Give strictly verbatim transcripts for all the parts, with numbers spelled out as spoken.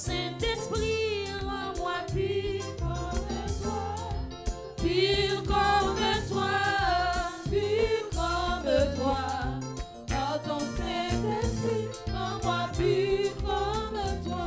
Saint-Esprit, rends-moi pur comme toi, pur comme toi, pur comme toi. Par ton Saint-Esprit, rends-moi pur comme toi.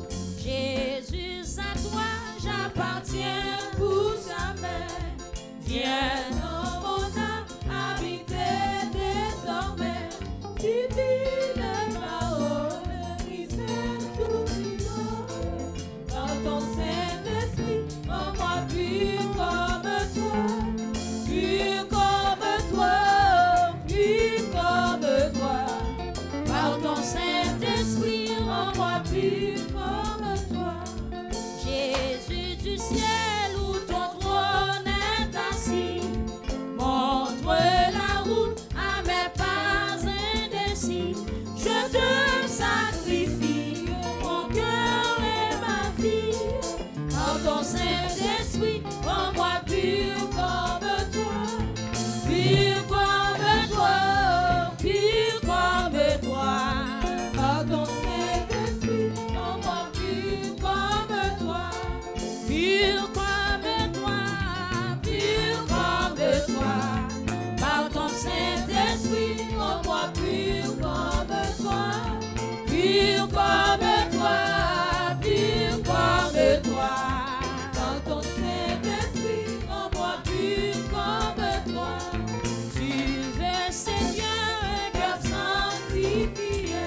Jésus, à toi j'appartiens pour jamais. Viens dans mon âme habiter désormais. Divine parole, mystère tout vivant. Par ton Saint-Esprit, rends-moi pur comme toi, pur comme toi, pur comme toi. Par ton Saint-Esprit, rends-moi pur comme toi. Jésus du ciel où ton trône est assis, montre la route à mes pas indécis. Je te sacrifie mon cœur et ma vie. Par ton Saint-Esprit, rends-moi pur comme toi, pur comme toi, pur comme toi. Par ton Saint-Esprit, rends-moi pur comme toi, pur comme toi, pur comme toi. Par ton Saint-Esprit, rends-moi pur comme toi, pur comme toi, pur comme toi. Par ton Saint-Esprit, rends-moi pur comme toi. Tu veux, Seigneur, un cœur sanctifié.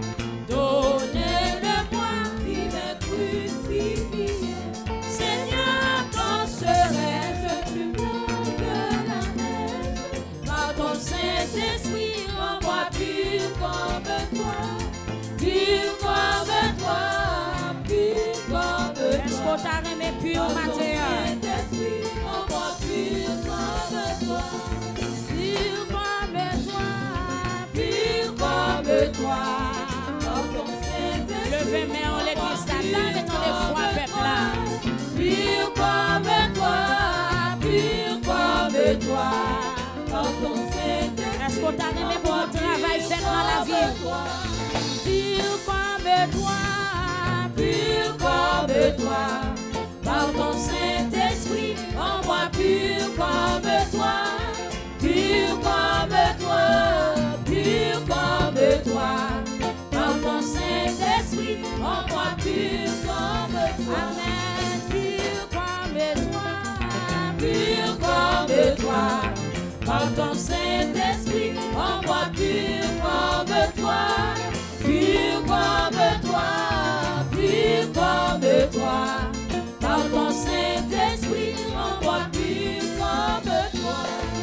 Donnez-le-moi, il est crucifié. Seigneur, quand serai-je plus blanc que la neige? Par ton Saint-Esprit, rends-moi pur comme toi, pur comme toi, pur comme toi. Est-ce que tu as aimé pur matin? Saint-Esprit, rends-moi pur comme toi, pur comme toi, pur comme toi. Par ton Saint-Esprit, Levez main en l'église d'Adam et ton foi, peuple là. pur comme toi, pur comme toi. Par ton Saint-Esprit, Est-ce que tu as aimé pour le travail fait dans la vie? pur comme toi, pur comme toi. Par ton Saint-Esprit, rends-moi pur comme toi, pur comme toi, pur comme toi. Par ton Saint-Esprit, rends-moi pur comme toi. Amen. Pur comme toi, pur comme toi. Par ton Saint-Esprit, rends-moi pur comme toi, pur comme toi, pur comme toi. Par ton Saint-Esprit, rends-moi pur comme toi,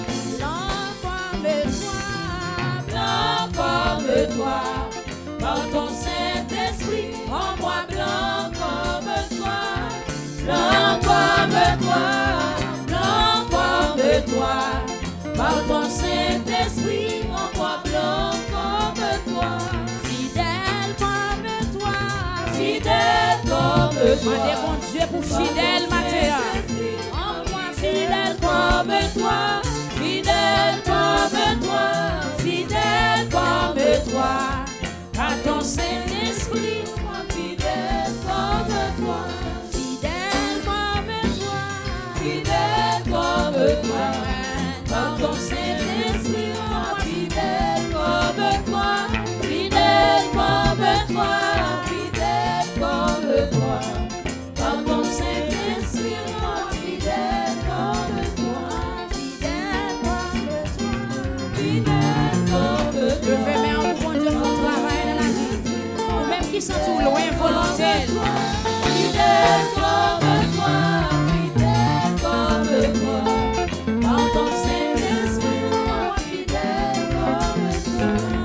blanc comme toi, blanc comme toi. Par ton Saint-Esprit, rends-moi blanc comme toi, blanc comme toi, blanc comme toi. Par ton Saint-Esprit, rends-moi blanc comme toi, fidèle comme toi, fidèle comme toi. Demandez bon Dieu pour fidèle matin. Rends-moi fidèle comme toi, fidèle comme toi, fidèle comme toi. Par ton Saint-Esprit, rends-moi fidèle comme toi, fidèle comme toi, fidèle comme toi. Par ton Saint-Esprit, rends-moi fidèle comme toi, fidèle comme toi, fidèle comme toi. Par ton Saint-Esprit, rends-moi fidèle comme toi, fidèle comme toi, fidèle comme toi. Levez main en bon Dieu pour le travail dans la vie. Ou même qui sont tout loin, volontaire. Fidèle comme toi, fidèle comme toi. Par ton Saint-Esprit, rends-moi fidèle comme toi,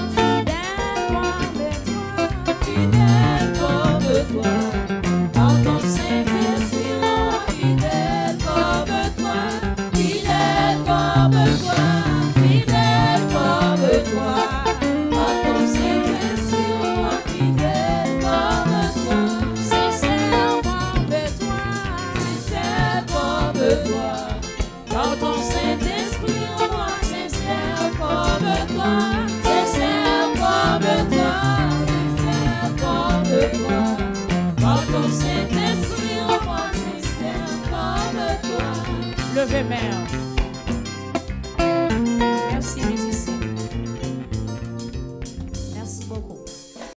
fidèle comme toi, fidèle comme toi. Par ton Saint-Esprit, rends-moi fidèle comme toi, fidèle comme toi, fidèle comme toi. Par ton Saint-Esprit, rends-moi fidèle comme toi, sincère comme toi, sincère comme toi. Par ton Saint-Esprit, rends-moi sincère comme toi, sincère comme toi, sincère comme toi. Par ton ton Saint-Esprit en moi s'installe comme toi. Levez main.